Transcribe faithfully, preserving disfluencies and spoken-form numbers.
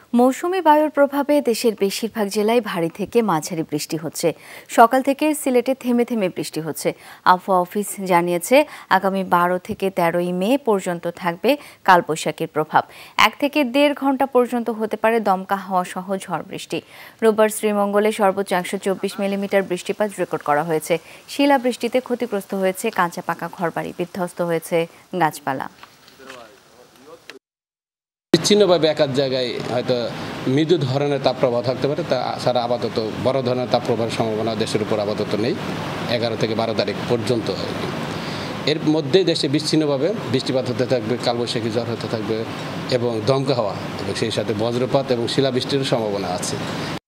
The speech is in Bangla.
মৌসুমী বায়ুর প্রভাবে দেশের বেশিরভাগ জেলায় ভারী থেকে মাঝারি বৃষ্টি হচ্ছে। সকাল থেকে সিলেটে থেমে থেমে বৃষ্টি হচ্ছে। আবহাওয়া অফিস জানিয়েছে, আগামী বারো থেকে তেরোই মে পর্যন্ত থাকবে কালবৈশাখীর প্রভাব। এক থেকে দেড় ঘন্টা পর্যন্ত হতে পারে দমকা হাওয়া সহ ঝড় বৃষ্টি। রোববার শ্রীমঙ্গলে সর্বোচ্চ একশো চব্বিশ মিলিমিটার বৃষ্টিপাত রেকর্ড করা হয়েছে। শিলাবৃষ্টিতে ক্ষতিগ্রস্ত হয়েছে কাঁচা পাকা ঘরবাড়ি, বিধ্বস্ত হয়েছে গাছপালা। বিচ্ছিন্নভাবে একাধ জায়গায় হয়তো মৃদু ধরনের তাপপ্রবাহ থাকতে পারে, তা ছাড়া আপাতত বড় ধরনের তাপপ্রবাহের সম্ভাবনা দেশের উপর আপাতত নেই। এগারো থেকে বারো তারিখ পর্যন্ত এর মধ্যেই দেশে বিচ্ছিন্নভাবে বৃষ্টিপাত হতে থাকবে, কালবৈশাখী ঝড় হতে থাকবে এবং দমকা হাওয়া এবং সেই সাথে বজ্রপাত এবং শিলাবৃষ্টির সম্ভাবনা আছে।